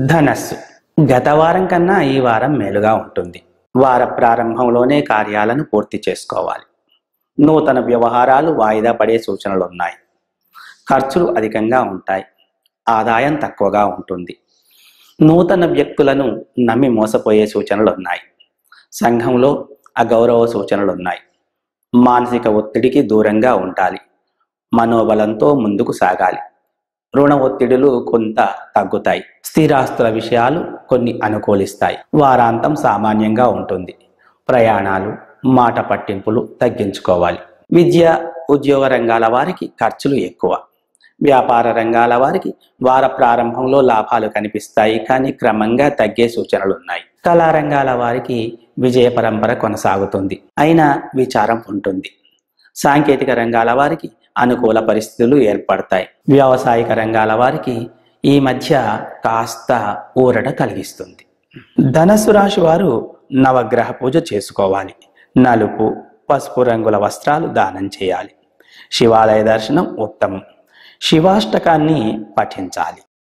ధనస్సు. గత వారం కన్నా ఈ వారం మేలుగా ఉంటుంది. వార ప్రారంభంలోనే కార్యాలను పూర్తి చేసుకోవాలి. నూతన వ్యవహారాలు వాయిదా పడే సూచనలున్నాయి. ఖర్చులు అధికంగా ఉంటాయి. ఆదాయం తక్కువగా ఉంటుంది. నూతన వ్యక్తులను నమ్మి మోసపోయే సూచనలున్నాయి. సంఘంలో అగౌరవ సూచనలున్నాయి. మానసిక ఒత్తిడికి దూరంగా ఉండాలి. మనోబలంతో ముందుకు సాగాలి. రుణ ఒత్తిడులు కొంత తగ్గుతాయి. స్థిరాస్తుల విషయాలు కొన్ని అనుకూలిస్తాయి. వారాంతం సామాన్యంగా ఉంటుంది. ప్రయాణాలు, మాట పట్టింపులు తగ్గించుకోవాలి. విద్య, ఉద్యోగ రంగాల వారికి ఖర్చులు ఎక్కువ. వ్యాపార రంగాల వారికి వార ప్రారంభంలో లాభాలు కనిపిస్తాయి, కానీ క్రమంగా తగ్గే సూచనలున్నాయి. కళారంగాల వారికి విజయ పరంపర కొనసాగుతుంది, అయినా విచారం ఉంటుంది. సాంకేతిక రంగాల వారికి అనుకూల పరిస్థితులు ఏర్పడతాయి. వ్యావసాయిక రంగాల వారికి ఈ మధ్య కాస్త ఊరట కలిగిస్తుంది. ధనస్సు రాశి వారు నవగ్రహ పూజ చేసుకోవాలి. నలుపు, పసుపు రంగుల వస్త్రాలు దానం చేయాలి. శివాలయ దర్శనం ఉత్తమం. శివాష్టకాన్ని పఠించాలి.